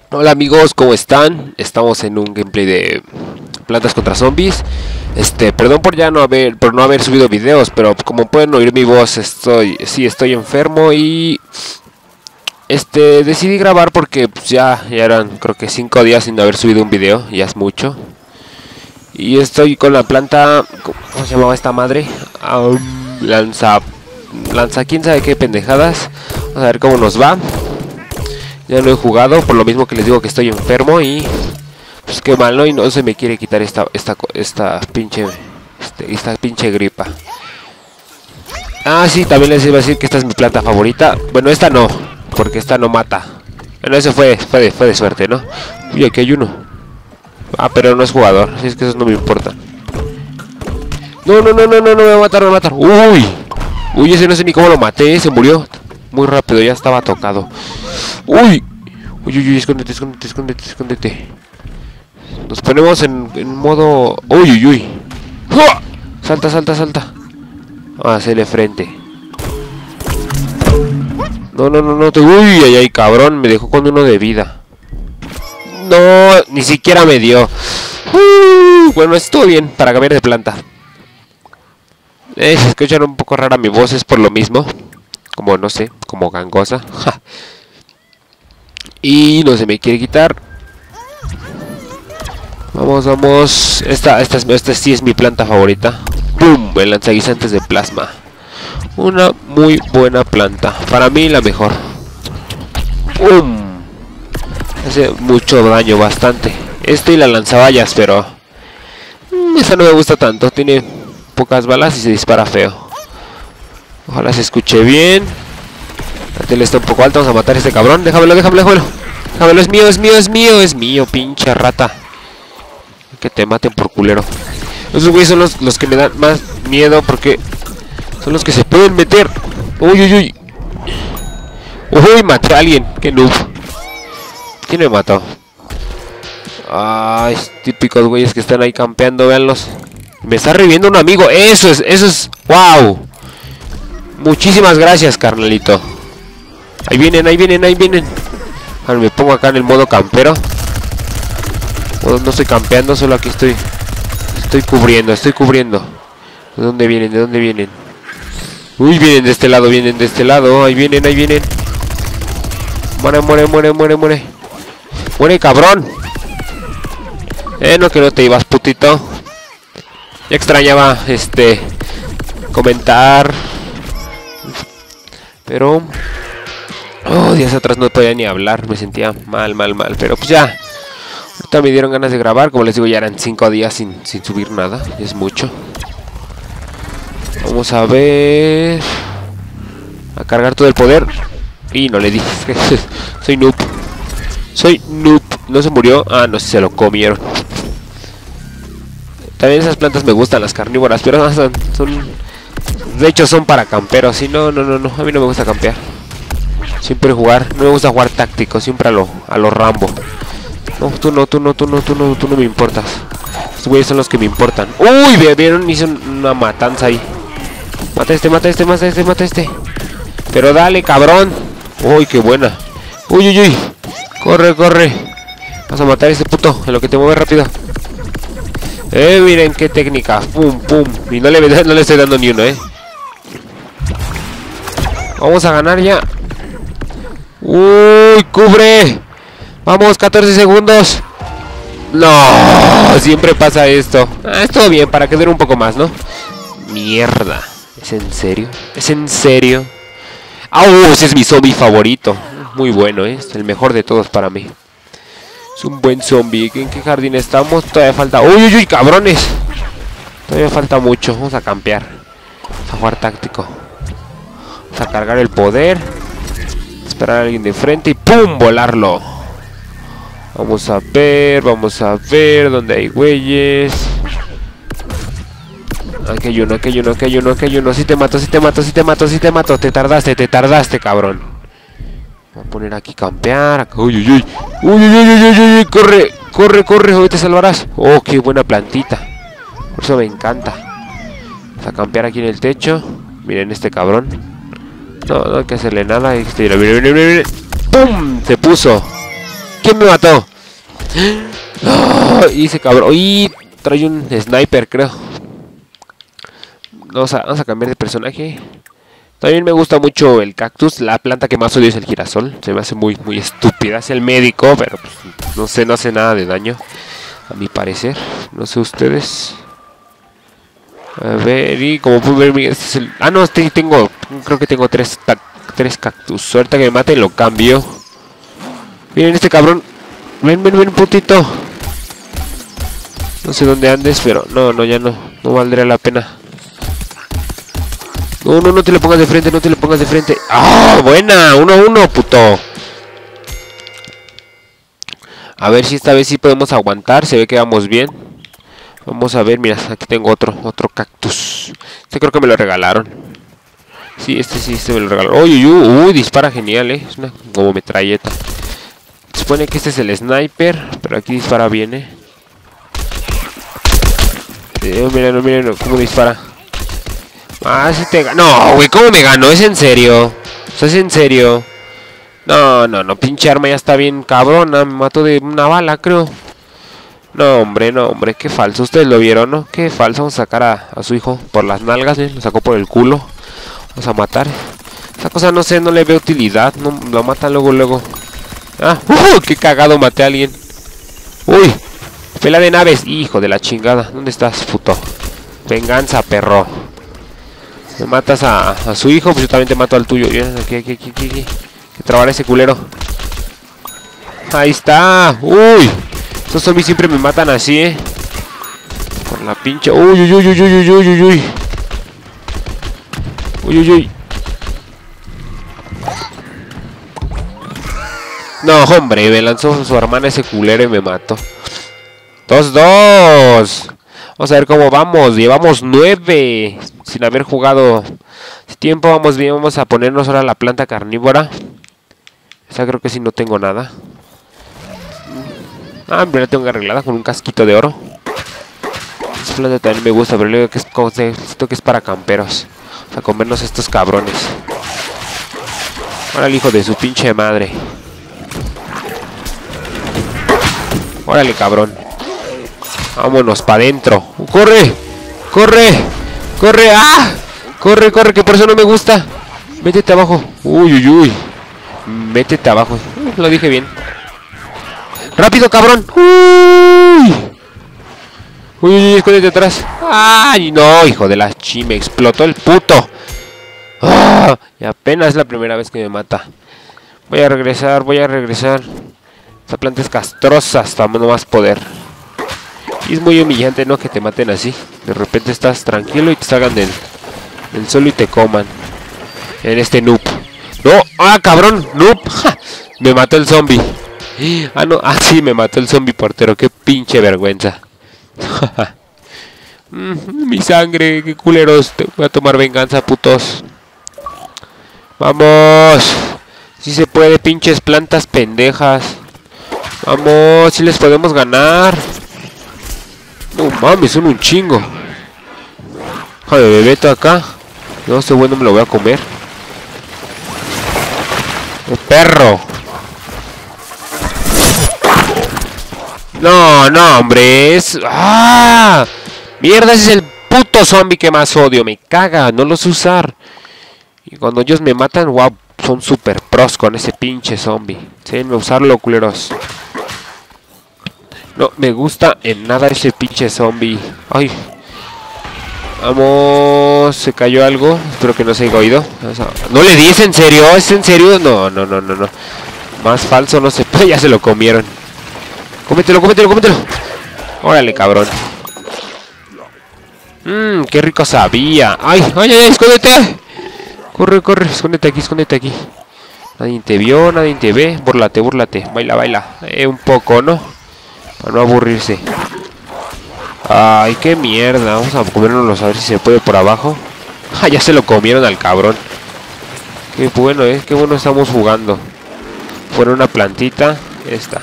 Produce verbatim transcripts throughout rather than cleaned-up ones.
Hola amigos, ¿cómo están? Estamos en un gameplay de Plantas contra Zombies. Este, perdón por ya no haber, por no haber subido videos, pero como pueden oír mi voz, estoy, sí, estoy enfermo y este, decidí grabar porque pues, ya, ya eran creo que cinco días sin haber subido un video, ya es mucho. Y estoy con la planta, ¿cómo se llamaba esta madre? Um, lanza, lanza, quién sabe qué pendejadas. Vamos a ver cómo nos va. Ya no he jugado, por lo mismo que les digo que estoy enfermo y pues qué mal, ¿no? Y no se me quiere quitar esta esta esta pinche este, esta pinche gripa. Ah, sí, también les iba a decir que esta es mi planta favorita. Bueno, esta no, porque esta no mata. Bueno, eso fue fue de, fue de suerte, ¿no? Uy, aquí hay uno. Ah, pero no es jugador, así es que eso no me importa. No, no, no, no, no, no me va a matar, me va a matar. Uy. Uy, ese no sé ni cómo lo maté, se murió muy rápido, ya estaba tocado. Uy, uy, uy, uy, escóndete, escóndete, escóndete, escóndete. Nos ponemos en, en modo... Uy, uy, uy. ¡Uah! Salta, salta, salta. Vamos a hacerle frente. No, no, no, no. Te... Uy, ay, ay, cabrón. Me dejó con uno de vida. No, ni siquiera me dio. Uh, bueno, estuvo bien para cambiar de planta. Eh, se escuchan un poco rara mi voz, es por lo mismo. Como, no sé, como gangosa. Y no se me quiere quitar. Vamos, vamos. Esta, esta, esta sí es mi planta favorita. ¡Pum! El lanzaguisantes de plasma. Una muy buena planta. Para mí la mejor. ¡Pum! Hace mucho daño, bastante. Este y la lanzaballas, pero... esa no me gusta tanto. Tiene pocas balas y se dispara feo. Ojalá se escuche bien. La tele está un poco alta, vamos a matar a este cabrón. Déjamelo, déjamelo, déjamelo. Déjamelo, es mío, es mío, es mío, es mío, pinche rata. Que te maten por culero. Esos güeyes son los, los que me dan más miedo porque son los que se pueden meter. Uy, uy, uy. Uy, maté a alguien. Qué noob. ¿Quién me mató? Ay, típicos güeyes que están ahí campeando, véanlos. Me está reviviendo un amigo. Eso es, eso es. ¡Wow! Muchísimas gracias, carnalito. Ahí vienen, ahí vienen, ahí vienen. Ahora me pongo acá en el modo campero. No, no estoy campeando, solo aquí estoy. Estoy cubriendo, estoy cubriendo. ¿De dónde vienen? ¿De dónde vienen? Uy, vienen de este lado, vienen de este lado. Ahí vienen, ahí vienen. Muere, muere, muere, muere, muere. Muere, cabrón. Eh, no que no te ibas, putito. Ya extrañaba, este... comentar. Pero... oh, días atrás no podía ni hablar. Me sentía mal, mal, mal. Pero pues ya. Ahorita me dieron ganas de grabar. Como les digo, ya eran cinco días sin, sin subir nada. Es mucho. Vamos a ver. A cargar todo el poder. Y no le di. Soy noob. Soy noob. ¿No se murió? Ah, no sé si se lo comieron. También esas plantas me gustan, las carnívoras. Pero son... son de hecho son para camperos. Sí, no, no, no, no. A mí no me gusta campear. Siempre jugar. No me gusta jugar táctico. Siempre a lo, a lo Rambo. No, tú no, tú no, tú no, tú no, tú no me importas. Estos güeyes son los que me importan. Uy, vieron, hizo una matanza ahí. Mata este, mata este, mata este, mata este. Pero dale, cabrón. Uy, qué buena. Uy, uy, uy. Corre, corre. Vas a matar a este puto en lo que te mueve rápido. Eh, miren qué técnica. Pum, pum. Y no le, no le estoy dando ni uno, eh. Vamos a ganar ya. Uy, cubre. Vamos, catorce segundos. No, siempre pasa esto. Ah, es todo bien, para que dure un poco más, ¿no? Mierda. ¿Es en serio? ¿Es en serio? ¡Ah! Oh, ese es mi zombie favorito. Muy bueno, ¿eh? Es el mejor de todos para mí. Es un buen zombie. ¿En qué jardín estamos? Todavía falta... ¡Uy, uy, uy, cabrones! Todavía falta mucho. Vamos a campear. Vamos a jugar táctico. Vamos a cargar el poder. Esperar a alguien de frente y ¡pum! Volarlo. Vamos a ver, vamos a ver dónde hay güeyes. Aquí hay uno, aquí hay uno, aquí hay uno, aquí hay uno. Si te mato, si te mato, si te mato, si te mato. Te tardaste, te tardaste, cabrón. Voy a poner aquí campear. Acá. Uy, uy, uy. Uy, uy, uy, uy, uy, uy. Corre, corre, corre. Hoy te salvarás. Oh, qué buena plantita. Por eso me encanta. Vamos a campear aquí en el techo. Miren este cabrón. No, no hay que hacerle nada. Este, mira, mira, mira, mira. ¡Pum! Se puso. ¿Quién me mató? Oh, y ese cabrón. Y trae un sniper, creo. Vamos a, vamos a cambiar de personaje. También me gusta mucho el cactus. La planta que más odio es el girasol. Se me hace muy, muy estúpida. Es el médico, pero pues, no sé, no hace nada de daño. A mi parecer. No sé ustedes. A ver, y como pueden ver, este es el... Ah, no, este tengo... Creo que tengo tres, tres cactus. Ahorita que me mate lo cambio. Miren este cabrón. Ven, ven, ven, putito. No sé dónde andes, pero no, no, ya no. No valdría la pena. No, no, no te le pongas de frente, no te le pongas de frente. ¡Ah! ¡Buena! uno a uno, puto. A ver si esta vez sí podemos aguantar. Se ve que vamos bien. Vamos a ver, mira, aquí tengo otro, otro cactus. Este creo que me lo regalaron. Sí, este sí, este me lo regalaron. Uy, uy, uy, uy, dispara genial, eh. Es una como metralleta. Se supone que este es el sniper, pero aquí dispara bien, eh. eh miren, miren cómo dispara. Ah, si te ganó. No, güey, ¿cómo me ganó? ¿Es en serio? O sea, ¿es en serio? No, no, no, pinche arma ya está bien cabrona. Me mató de una bala, creo. No, hombre, no, hombre, qué falso. Ustedes lo vieron, ¿no? Qué falso. Vamos a sacar a, a su hijo por las nalgas, ¿eh? Lo sacó por el culo. Vamos a matar. Esa cosa no sé, no le veo utilidad. No, lo matan luego, luego. Ah, uh, qué cagado, maté a alguien. Uy, pela de naves. Hijo de la chingada. ¿Dónde estás, puto? Venganza, perro. Me matas a, a su hijo, pues yo también te mato al tuyo. Aquí, aquí, aquí, aquí, aquí. Que trabar ese culero. Ahí está. Uy. Estos zombies siempre me matan así, eh. Por la pinche. Uy, uy, uy, uy, uy, uy, uy, uy. Uy, uy, uy. No, hombre, me lanzó su hermana ese culero y me mató. Dos, dos. Vamos a ver cómo vamos. Llevamos nueve. Sin haber jugado tiempo, vamos bien. Vamos a ponernos ahora la planta carnívora. Esa creo que sí no tengo nada. Ah, pero la tengo arreglada con un casquito de oro. Esa planta también me gusta, pero le digo que es, esto que es para camperos. O sea, comernos estos cabrones. Ahora el hijo de su pinche madre. Órale, cabrón. Vámonos para adentro. ¡Corre! ¡Corre! ¡Corre! ¡Ah! ¡Corre, corre! Que por eso no me gusta. Métete abajo. Uy, uy, uy. Métete abajo. Lo dije bien. ¡Rápido, cabrón! ¡Uy! ¡Uy, uy, uy! Escóndete atrás. ¡Ay, no! Hijo de la chi, me explotó el puto. ¡Ah! Y apenas es la primera vez que me mata. Voy a regresar, voy a regresar. Esta planta es castrosa hasta no más poder. Y es muy humillante, ¿no? Que te maten así. De repente estás tranquilo y te salgan del, del suelo y te coman. En este noob. ¡No! ¡Ah, cabrón! ¡Noob! ¡Ja! Me mató el zombie. Ah, no. Ah, sí, me mató el zombie portero. ¡Qué pinche vergüenza! mm, mi sangre, qué culeros. Te voy a tomar venganza, putos. ¡Vamos! Si se puede, pinches plantas pendejas. Vamos, si les podemos ganar. No mames, son un chingo. Joder, bebé, todo acá. No, este bueno me lo voy a comer. ¡Oh, perro! No, no, hombre, es... ¡Ah! Mierda, ese es el puto zombie que más odio. Me caga, no lo sé usar. Y cuando ellos me matan, wow, son super pros con ese pinche zombie. Déjenme usarlo, culeros. No me gusta en nada ese pinche zombie. Ay. Vamos. Se cayó algo. Espero que no se haya oído. No le di, ¿es en serio? ¿Es en serio? No, no, no, no, no. Más falso no se puede. Ya se lo comieron. Cómetelo, cómetelo, cómetelo. Órale, cabrón. Mmm, qué rico sabía. Ay, ay, ay, escóndete. Corre, corre, escóndete aquí, escóndete aquí. Nadie te vio, nadie te ve. Búrlate, búrlate. Baila, baila. Eh, un poco, ¿no? Para no aburrirse. Ay, qué mierda. Vamos a comérnoslos a ver si se puede por abajo. Ah, ya se lo comieron al cabrón. Qué bueno, eh. Qué bueno estamos jugando. Fuera una plantita. Esta.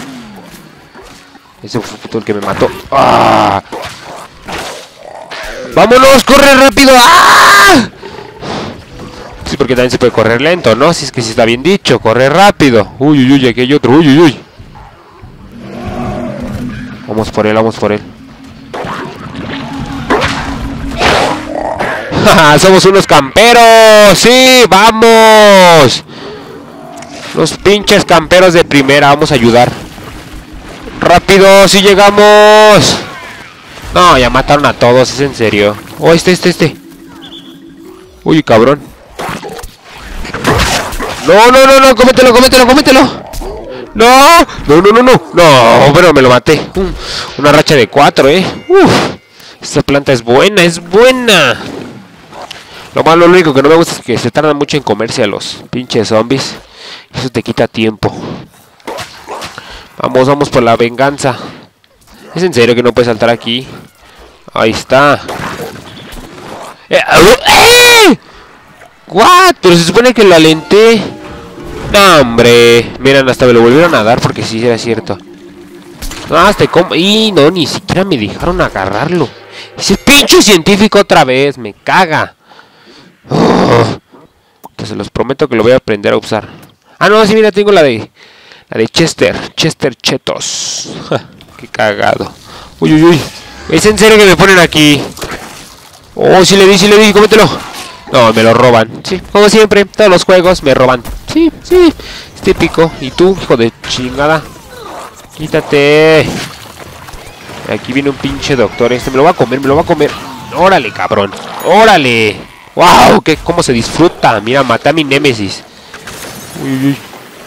Ese fue puto el que me mató. ¡Ah! ¡Vámonos! ¡Corre rápido! ¡Ah! Sí, porque también se puede correr lento, ¿no? Si es que sí está bien dicho. Corre rápido. Uy, uy, uy. Aquí hay otro. Uy, uy, uy. Vamos por él, vamos por él. ¡Somos unos camperos! ¡Sí! ¡Vamos! Los pinches camperos de primera. Vamos a ayudar. ¡Rápido! ¡Sí llegamos! No, ya mataron a todos. ¿Es en serio? Oh, este, este, este. Uy, cabrón. No, no, no, no. Cómetelo, cómetelo, cómetelo. No, no, no, no, no. No, pero me lo maté. Una racha de cuatro, eh. Uf. Esta planta es buena, es buena. Lo malo, lo único que no me gusta es que se tardan mucho en comerse a los pinches zombies. Eso te quita tiempo. Vamos, vamos por la venganza. ¿Es en serio que no puedes saltar aquí? Ahí está. ¡Eh! ¡Eh! ¿What? Pero se supone que lo alenté. No, hombre. Miren, hasta me lo volvieron a dar porque sí era cierto. No, hasta como... Y no, ni siquiera me dejaron agarrarlo. Ese pinche científico otra vez. Me caga. Oh, pues se los prometo que lo voy a aprender a usar. Ah, no, sí, mira, tengo la de La de Chester, Chester Chetos. Qué cagado. Uy, uy, uy. ¿Es en serio que me ponen aquí? Oh, sí le di, sí le di, cómetelo. No, me lo roban. Sí, como siempre, todos los juegos me roban. Sí, sí, es típico. ¿Y tú, hijo de chingada? Quítate. Aquí viene un pinche doctor. Este me lo va a comer, me lo va a comer. Órale, cabrón. Órale. ¡Wow! Que cómo se disfruta. Mira, maté a mi némesis. Uy, uy, uy.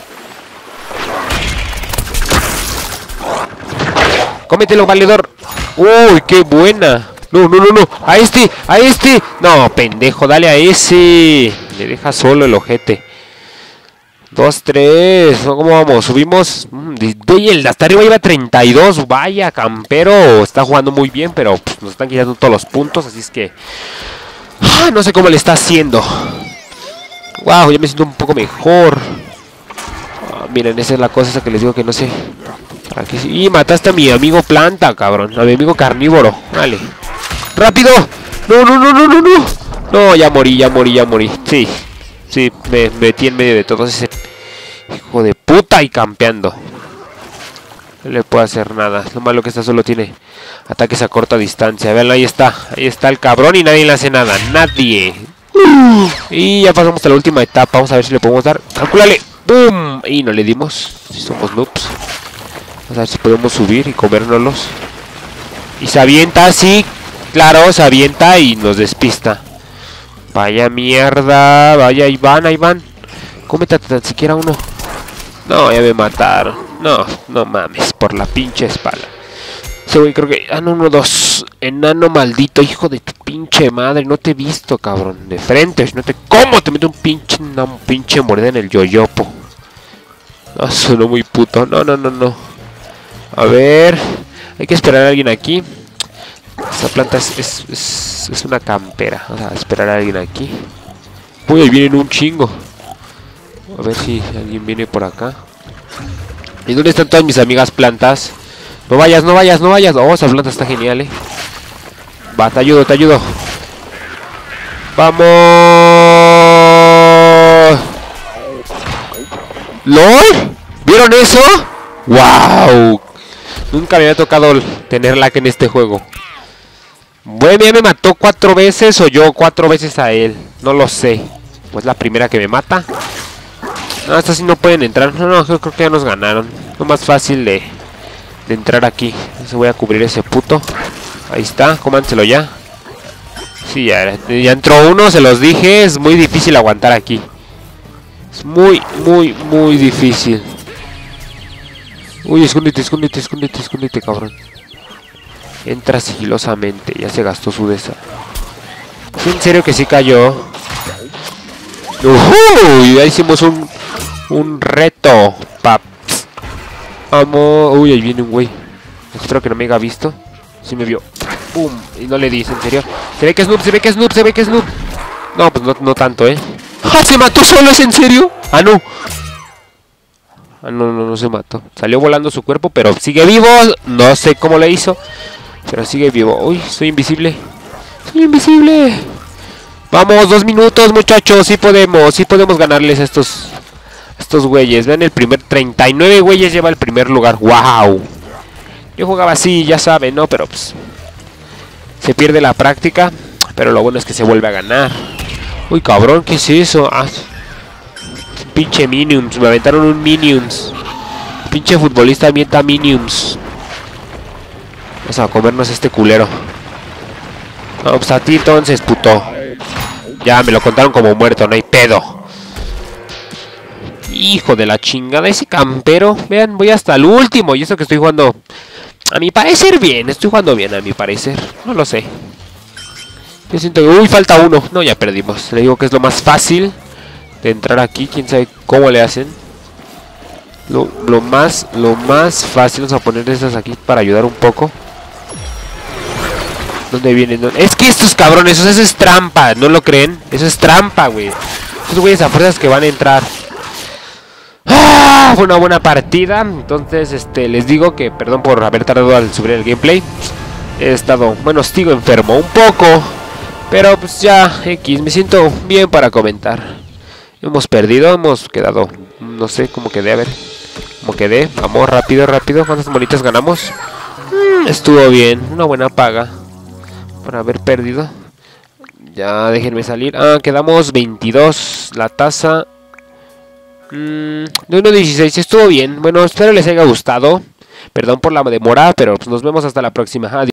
Cómetelo, valedor. Uy, qué buena. No, no, no, no. A este, a este. No, pendejo, dale a ese. Le deja solo el ojete. Dos, tres. ¿Cómo vamos? Subimos. Oye, el de hasta arriba iba treinta y dos. Vaya, campero. Está jugando muy bien, pero pues, nos están quitando todos los puntos. Así es que... Ah, no sé cómo le está haciendo. Wow, ya me siento un poco mejor. Ah, miren, esa es la cosa esa que les digo que no sé. ¿Para qué? Y mataste a mi amigo planta, cabrón. A mi amigo carnívoro. Vale. ¡Rápido! No, no, no, no, no, no. No, ya morí, ya morí, ya morí. Sí, sí, me metí en medio de todo ese hijo de puta y campeando. No le puedo hacer nada. Lo malo que esta solo tiene ataques a corta distancia. Vean, ahí está. Ahí está el cabrón y nadie le hace nada. Nadie. Uh, y ya pasamos a la última etapa. Vamos a ver si le podemos dar. ¡Calcúlale! ¡Bum! Y no le dimos. Si somos noobs. Vamos a ver si podemos subir y comérnoslos. Y se avienta, sí. Claro, se avienta y nos despista. Vaya mierda. Vaya, ahí van, ahí van. Cómete tan siquiera uno. No, ya me mataron. No, no mames, por la pinche espalda. Ese güey creo que... Ah, no, no, dos. Enano maldito, hijo de tu pinche madre. No te he visto, cabrón. De frente, no te... ¿Cómo te meto un pinche... Una un pinche mordida en el yoyopo? No, sonó muy puto. No, no, no, no. A ver... Hay que esperar a alguien aquí. Esta planta es, es, es, es una campera. Vamos a esperar a alguien aquí. Uy, ahí vienen un chingo. A ver si alguien viene por acá. ¿Y dónde están todas mis amigas plantas? No vayas, no vayas, no vayas. Oh, esa planta está genial, eh. Va, te ayudo, te ayudo. ¡Vamos! ¿Lol? ¿Vieron eso? ¡Wow! Nunca me había tocado tener lag en este juego. Bueno, ya me mató cuatro veces o yo cuatro veces a él. No lo sé. Pues la primera que me mata. No, estas sí no pueden entrar. No, no, yo creo que ya nos ganaron. Lo más fácil de, de entrar aquí. Entonces voy a cubrir ese puto. Ahí está, cómanselo ya. Sí, ya, ya entró uno, se los dije. Es muy difícil aguantar aquí. Es muy, muy, muy difícil. Uy, escóndete, escóndete, escóndete, escóndete, cabrón. Entra sigilosamente. Ya se gastó su de esa. ¿Es en serio que sí cayó? Uy, ya hicimos un... Un reto, paps. Vamos. Uy, ahí viene un güey. Espero que no me haya visto. Sí me vio. Pum. Y no le di, en serio. Se ve que es noob, se ve que es noob, se ve que es noob. No, pues no, no tanto, eh. ¡Ah! Se mató solo, ¿es en serio? Ah, no. Ah, no, no, no se mató. Salió volando su cuerpo, pero sigue vivo. No sé cómo le hizo, pero sigue vivo. Uy, soy invisible. Soy invisible. Vamos, dos minutos, muchachos. Sí podemos, sí podemos ganarles a estos... Estos güeyes, vean el primer... treinta y nueve güeyes lleva el primer lugar. ¡Wow! Yo jugaba así, ya saben, ¿no? Pero pues se pierde la práctica. Pero lo bueno es que se vuelve a ganar. Uy, cabrón, ¿qué es eso? Ah, pinche Minions, me aventaron un Minions. Pinche futbolista avienta Minions. Vamos a comernos este culero. No, pues a ti entonces, puto. Ya, me lo contaron como muerto, no hay pedo. Hijo de la chingada, ese campero. Vean, voy hasta el último. Y eso que estoy jugando, a mi parecer bien. Estoy jugando bien, a mi parecer. No lo sé. Yo siento que... Uy, falta uno. No, ya perdimos. Le digo que es lo más fácil de entrar aquí. Quién sabe cómo le hacen. Lo, lo más lo más fácil. Vamos a poner estas aquí para ayudar un poco. ¿Dónde vienen? ¿Dónde? Es que estos cabrones, eso es trampa. ¿No lo creen? Eso es trampa, güey. Estos güeyes a fuerzas que van a entrar. ¡Ah! Fue una buena partida. Entonces, este, les digo que perdón por haber tardado al subir el gameplay. He estado, bueno, sigo enfermo un poco. Pero pues ya, X, me siento bien para comentar. Hemos perdido, hemos quedado, no sé cómo quedé, a ver. Cómo quedé, vamos, rápido, rápido. ¿Cuántas monitas ganamos? Mm, estuvo bien, una buena paga por haber perdido. Ya, déjenme salir. Ah, quedamos veintidós. La tasa mmm, de uno dieciséis, estuvo bien. Bueno, espero les haya gustado. Perdón por la demora, pero pues nos vemos hasta la próxima. Adiós.